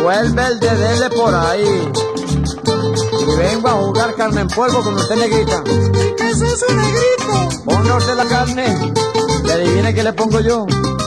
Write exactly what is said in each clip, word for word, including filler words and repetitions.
vuelve el de dele por ahí. Y vengo a jugar carne en polvo con usted, negrita. ¿Y qué es eso, negrito? Ponga usted la carne y adivine qué le pongo yo.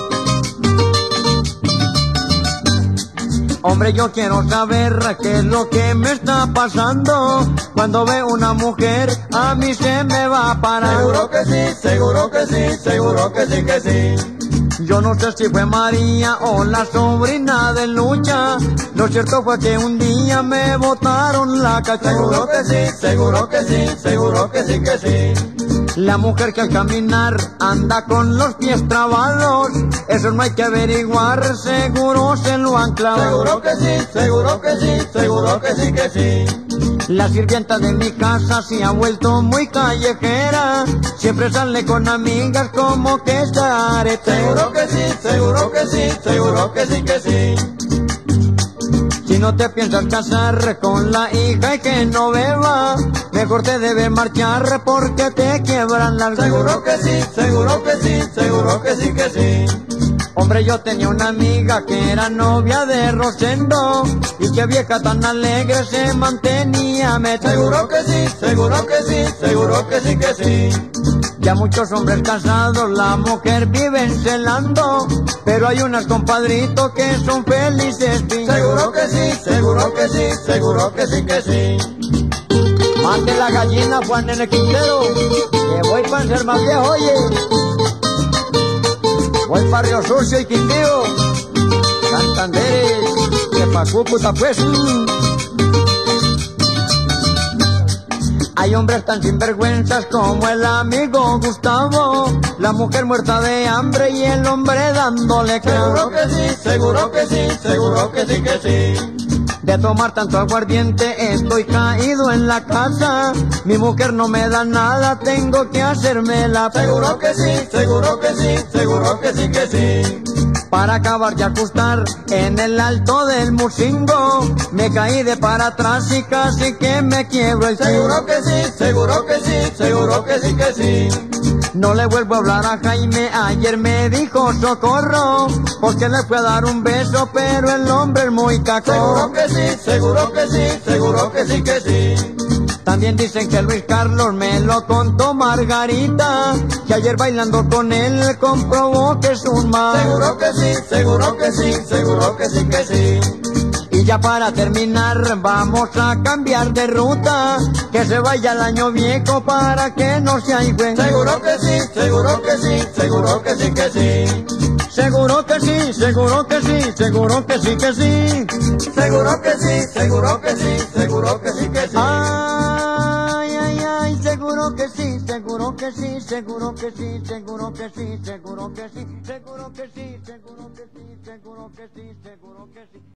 Hombre, yo quiero saber qué es lo que me está pasando. Cuando veo una mujer, a mí se me va a parar. Seguro que sí, seguro que sí, seguro que sí, que sí. Yo no sé si fue María o la sobrina de Lucha. Lo cierto fue que un día me botaron la cachucha. Seguro que sí, seguro que sí, seguro que sí, que sí. La mujer que al caminar anda con los pies trabados, eso no hay que averiguar, seguro se lo han clavado. Seguro que sí, seguro que sí, seguro que sí, que sí. La sirvienta de mi casa se ha vuelto muy callejera, siempre sale con amigas como que está aretera. Seguro que sí, seguro que sí, seguro que sí, que sí. Si no te piensas casar con la hija y que no beba, mejor te debe marchar porque te quiebran las venas. Seguro que sí, seguro que sí, seguro que sí, que sí. Hombre, yo tenía una amiga que era novia de Rosendo, y qué vieja tan alegre se mantenía metida. Seguro que sí, seguro que sí, seguro que sí, que sí. Ya muchos hombres casados la mujer viven celando, pero hay unas compadritos que son felices. Seguro que sí, seguro que sí, seguro que sí, que sí. Mate la gallina, Juan en el Quintero, que voy para ser más viejo, oye. Voy para Río Sucio y Quindío, Santanderes, que pa' Cúcuta pues. Hay hombres tan sinvergüenzas como el amigo Gustavo, la mujer muerta de hambre y el hombre dándole clavo. Seguro que sí, seguro que sí, seguro que sí, que sí. De tomar tanto aguardiente estoy caído en la casa, mi mujer no me da nada, tengo que hacerme la. Seguro que sí, seguro que sí, seguro que sí, que sí. Para acabar de acostar en el alto del Mucingo, me caí de para atrás y casi que me quiebro el cielo. Seguro que sí, seguro que sí, seguro que sí, que sí. No le vuelvo a hablar a Jaime, ayer me dijo socorro, porque le fui a dar un beso, pero el hombre es muy caco. Seguro que sí, seguro que sí, seguro que sí, que sí. También dicen que Luis Carlos me lo contó Margarita, que ayer bailando con él comprobó que es un mal. Seguro que sí, seguro que sí, seguro que sí, que sí. Y ya para terminar vamos a cambiar de ruta, que se vaya el año viejo para que no se ahigüe. Seguro que sí, seguro que sí, seguro que sí, que sí. Seguro que sí, seguro que sí, seguro que sí, que sí. Seguro que sí, seguro que sí, seguro que sí, que sí. Ay, ay, ay, seguro que sí, seguro que sí, seguro que sí, seguro que sí, seguro que sí, seguro que sí, seguro que sí, seguro que sí, seguro que sí.